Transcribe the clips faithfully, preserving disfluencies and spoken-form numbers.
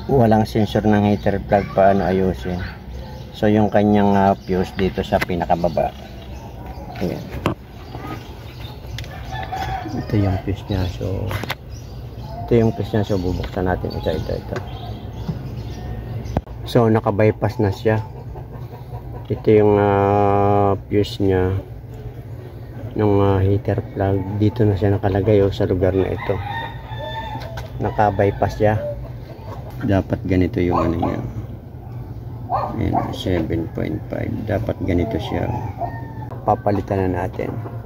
walang sensor ng heater plug, paano ayusin? So yung kanyang uh, fuse dito sa pinakababa. Ayan. Ito yung fuse niya. So ito yung fuse niya. So bubuksan natin ito, ito, ito. So naka-bypass na siya. Ito yung uh, fuse niya ng uh, heater plug. Dito na siya nakalagay o sa lugar na ito. Naka-bypass siya. Dapat ganito yung ano niya. Ayan, seven point five. Dapat ganito siya. Papalitan na natin.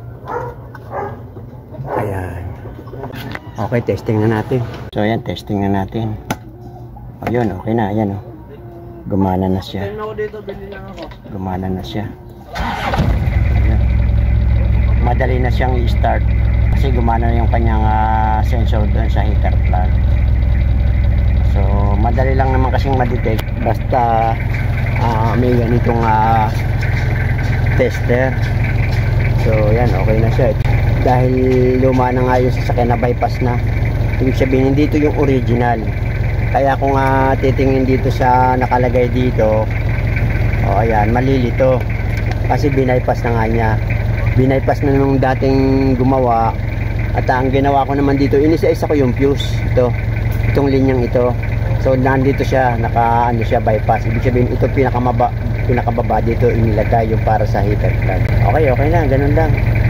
Ayan. Okay, testing na natin. So ayan, testing na natin. O yun, okay na. Ayan o. Gumana na siya. Gumana na siya. Ayan. Madali na siyang i-start. Kasi gumana na yung kanyang uh, sensor doon sa heater plug. So madali lang naman kasing ma-detect basta uh, may ganitong uh, tester. So yan, okay na siya. Dahil luma na nga yung sasakyan na bypass na, ibig sabihin dito yung original. Kaya kung uh, titingin dito sa nakalagay dito, o ayan, malilito kasi binaypass na nga niya. Binaypass na nung dating gumawa. At ang ginawa ko naman dito, inisa-isa ko yung fuse. Ito, itong linyang ito. So nandito siya, naka ano siya, bypass. Ibig sabihin ito pinakamaba, pinakababa dito inilagay yung para sa heater plug. Okay, okay na, ganun lang.